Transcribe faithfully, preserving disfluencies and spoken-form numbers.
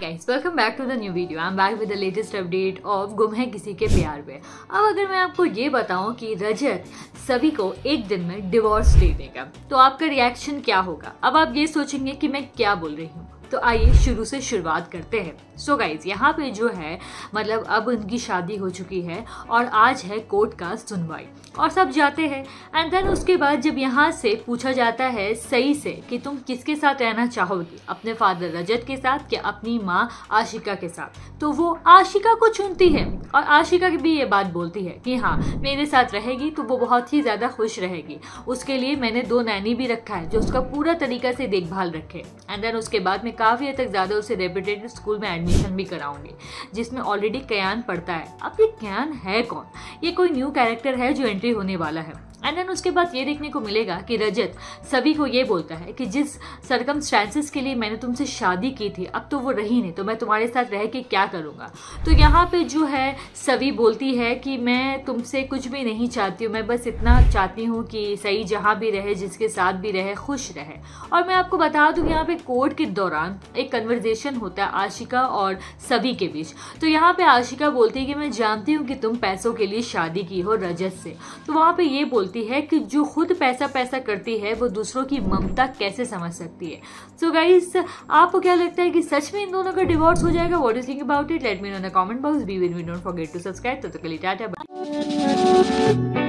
Guys, welcome back to the new video. I am back with the latest update of गुम है किसी के प्यार में। अब अगर मैं आपको ये बताऊं कि रजत सभी को एक दिन में डिवोर्स दे देगा तो आपका रिएक्शन क्या होगा? अब आप ये सोचेंगे कि मैं क्या बोल रही हूँ, तो आइए शुरू से शुरुआत करते हैं। सो गाइज, यहाँ पे जो है मतलब अब उनकी शादी हो चुकी है और आज है कोर्ट का सुनवाई और सब जाते हैं। एंड देन उसके बाद जब यहाँ से पूछा जाता है सही से कि तुम किसके साथ रहना चाहोगी, अपने फादर रजत के साथ या अपनी माँ आशिका के साथ, तो वो आशिका को चुनती है और आशिका भी ये बात बोलती है कि हाँ मेरे साथ रहेगी तो वो बहुत ही ज़्यादा खुश रहेगी। उसके लिए मैंने दो नैनी भी रखा है जो उसका पूरा तरीका से देखभाल रखे। एंड देन उसके बाद मैं काफ़ी हद तक ज़्यादा उसे रेपुटेड स्कूल में एडमिशन भी कराऊंगी जिसमें ऑलरेडी कयान पढ़ता है। अब ये कयान है कौन? ये कोई न्यू कैरेक्टर है जो एंट्री होने वाला है। एंड देन उसके बाद ये देखने को मिलेगा कि रजत सभी को ये बोलता है कि जिस सरकमस्टेंसेस के लिए मैंने तुमसे शादी की थी अब तो वो रही नहीं, तो मैं तुम्हारे साथ रह के क्या करूँगा। तो यहाँ पे जो है सभी बोलती है कि मैं तुमसे कुछ भी नहीं चाहती हूँ, मैं बस इतना चाहती हूँ कि सही जहाँ भी रहे, जिसके साथ भी रहे, खुश रहे। और मैं आपको बता दूँ यहाँ पे कोर्ट के दौरान एक कन्वर्जेशन होता है आशिका और सभी के बीच। तो यहाँ पे आशिका बोलती है कि मैं जानती हूँ कि तुम पैसों के लिए शादी की हो रजत से। तो वहाँ पे ये बोलती है कि जो खुद पैसा पैसा करती है वो दूसरों की ममता कैसे समझ सकती है। सो so गाइस, आपको क्या लगता है कि सच में इन दोनों का डिवोर्स हो जाएगा? What is think about it? Let me know in the comment box. Be with me, don't forget to subscribe. तब तक के लिए टाटा बाय।